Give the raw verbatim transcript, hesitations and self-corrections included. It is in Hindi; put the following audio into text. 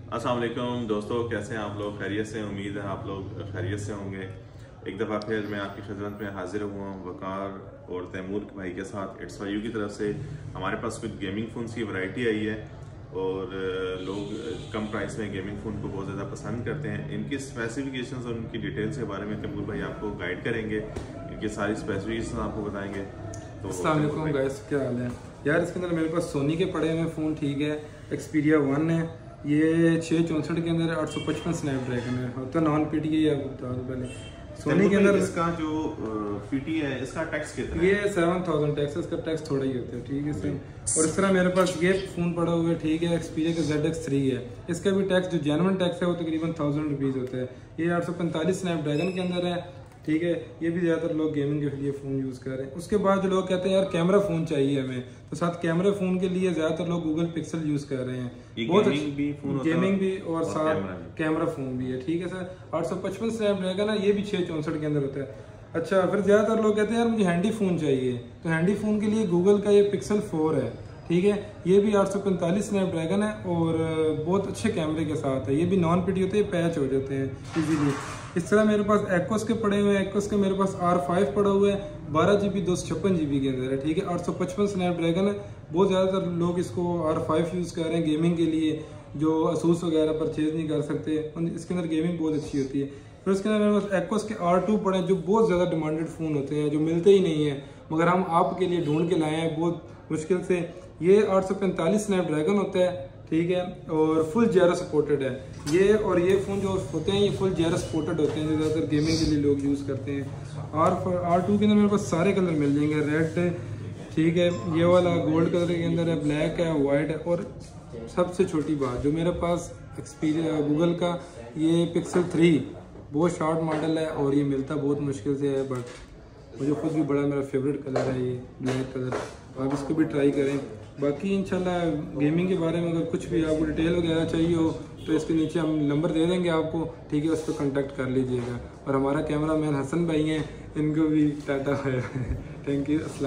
अस्सलाम वालेकुम दोस्तों, कैसे हैं आप लोग? खैरियत से? उम्मीद है आप लोग खैरियत से होंगे। एक दफ़ा फिर मैं आपकी खिदमत में हाजिर हुआ हूँ वकार और तैमूर भाई के साथ। इट्स वाई यू की तरफ से हमारे पास कुछ गेमिंग फ़ोन की वैरायटी आई है और लोग कम प्राइस में गेमिंग फ़ोन को बहुत ज़्यादा पसंद करते हैं। इनकी स्पेसिफिकेशंस और उनकी डिटेल्स के बारे में तैमूर भाई आपको गाइड करेंगे, इनकी सारी स्पेसिफिकेशंस आपको बताएंगे। तो अस्सलाम वालेकुम गाइस, क्या हाल है यार? इसके अंदर मेरे पास सोनी के पड़े हुए फ़ोन, ठीक है। एक्सपीरिया वन है, ये छः चौंसठ के अंदर आठ सौ पचपन स्नैपड्रैगन है, और तो नॉन पी टी है। बता दो पहले सोनी के अंदर इसका जो पीटी है इसका टैक्स कितना है? ये सेवन थाउजेंड टैक्स है, इसका टैक्स थोड़ा ही होता है, ठीक है सर। और इस तरह मेरे पास ये फ़ोन पड़ा हुआ है, ठीक है। एक्सपीरिया का जेड एक्स थ्री है, इसका भी टैक्स जो जेन्युइन टैक्स है वो तकरीबन थाउजेंड रुपीज़ होता है। ये आठ सौ पैंतालीस स्नैपड्रैगन के अंदर है, ठीक है। ये भी ज़्यादातर लोग गेमिंग के लिए फ़ोन यूज़ कर रहे हैं। उसके बाद जो लोग कहते हैं यार कैमरा फ़ोन चाहिए हमें, तो साथ कैमरा फ़ोन के लिए ज़्यादातर लोग गूगल पिक्सल यूज़ कर रहे हैं। बहुत गेमिंग भी फ़ोन गेमिंग भी और साथ कैमरा फ़ोन भी है, ठीक है सर। आठ सौ पचपन स्नैपड्रैगन है, ये भी छः चौंसठ के अंदर होता है। अच्छा, फिर ज़्यादातर लोग कहते हैं यार मुझे हैंडी फ़ोन चाहिए, तो हैंडी फ़ोन के लिए गूगल का ये पिक्सल फोर है, ठीक है। ये भी आठ सौ पैंतालीस स्नैपड्रैगन है और बहुत अच्छे कैमरे के साथ है। ये भी नॉन पीटी होते हैं, पैच हो जाते हैं इजीली। इस तरह मेरे पास एक्वस के पड़े हुए हैं। एक्वस के मेरे पास आर फाइव पड़ा हुआ है, बारह जी बी दो सौ छप्पन जी बी के अंदर है, ठीक है। आठ सौ पचपन स्नैपड्रैगन है। बहुत ज़्यादातर लोग इसको आर फाइव यूज़ कर रहे हैं गेमिंग के लिए, जो असूस वगैरह परचेज नहीं कर सकते, इसके अंदर गेमिंग बहुत अच्छी होती है। फिर उसके अंदर मेरे पास एक्वस के आर टू पड़े हैं, जो बहुत ज़्यादा डिमांडेड फ़ोन होते हैं, जो मिलते ही नहीं है, मगर हम आपके लिए ढूंढ के लाए हैं बहुत मुश्किल से। ये आठ सौ पैंतालीस स्नैपड्रैगन होता है, ठीक है, और फुल जेरो सपोर्टेड है ये। और ये फ़ोन जो होते हैं ये फुल जेरो सपोर्टेड होते हैं, जो ज़्यादातर गेमिंग के लिए लोग यूज़ करते हैं। आर आर टू के अंदर मेरे पास सारे कलर मिल जाएंगे, रेड, ठीक है, ये वाला गोल्ड कलर के अंदर है, ब्लैक है, वाइट है। और सबसे छोटी बात जो मेरे पास एक्सपीरिया गूगल का ये पिक्सल थ्री बहुत शॉर्ट मॉडल है और ये मिलता बहुत मुश्किल से है, बट मुझे खुद भी बड़ा मेरा फेवरेट कलर है ये ब्लैक कलर। आप इसको भी ट्राई करें। बाकी इंशाल्लाह गेमिंग के बारे में अगर कुछ भी आपको डिटेल वगैरह चाहिए हो तो इसके नीचे हम नंबर दे देंगे आपको, ठीक है, उस पर कॉन्टैक्ट कर लीजिएगा। और हमारा कैमरा मैन हसन भाई हैं, इनको भी टाटा है। Thank you.